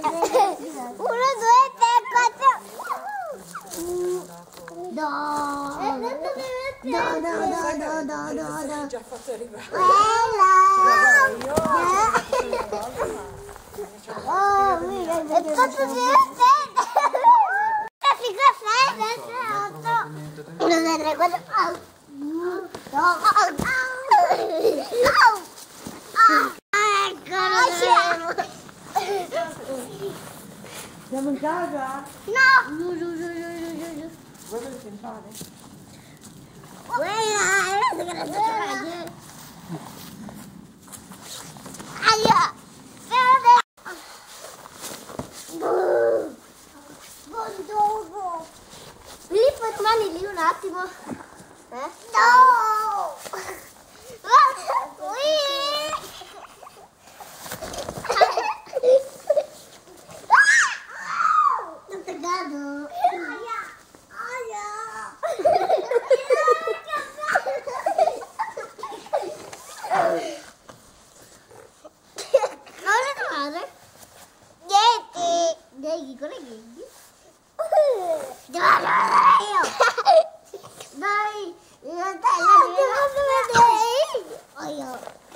1, 2, 3, 4. No. No. Già fatto arrivare. Oh, mira, è stato divertente. 1, 2, 3, 4. Siamo in casa? No. Vuoi vedere il pane? Filippo, rimani lì un attimo. No! Sto cagando. Cosa fare? Niente. Cosa è devo andare io. Dai, in realtà devo vedere io.